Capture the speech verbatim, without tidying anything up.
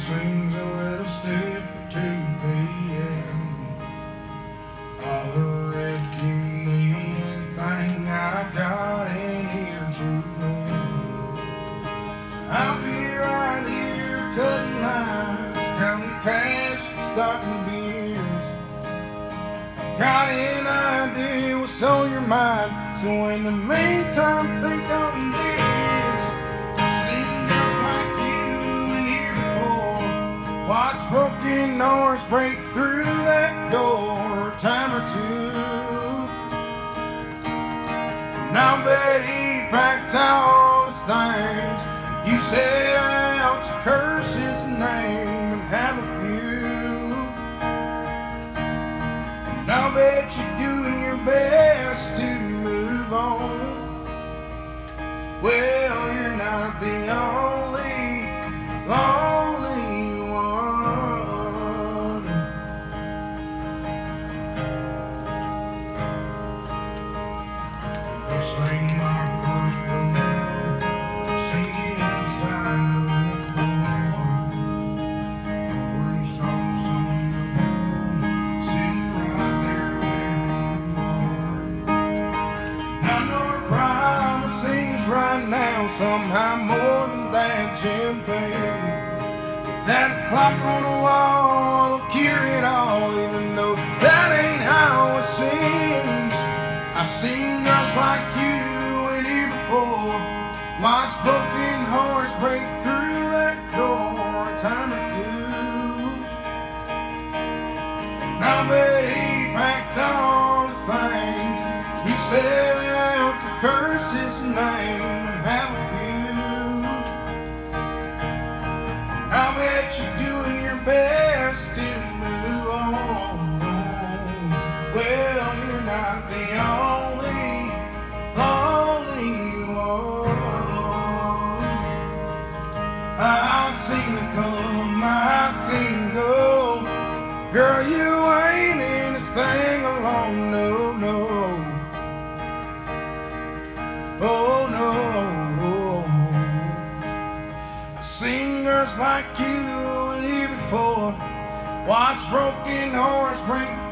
seems a little stiff for two p m Holler if you need anything, I've got in here to live. I'll be right here cutting lines, counting cash, stocking beers. Got an idea what's on your mind, so in the meantime think on this. Seen girls like you in here before, watch broken doors break through that door a time or two. And I'll bet he packed all his things. You set out to curse his name and have a few. And I'll bet you're doing your best to move on. Well, you're not the only lonely one. I'll sing my first word, sing it inside of this world. I'll bring some song to home, sitting right there where you are. I know our promise seems right now somehow more than that champagne. That clock on the wall will cure it all, even though that ain't how it seems. I've seen girls like you in here before, watch broken hearts break through that door a time or two. And I'll bet he packed all his things. You set out to curse his name and have a few. I'll bet you're doing your best to move on. Well, you're not the only lonely one. I've seen it come, I've seen it go. Girl, you ain't in this thing alone, no, no. Oh no, I've seen girls like you in here before, watch broken hearts break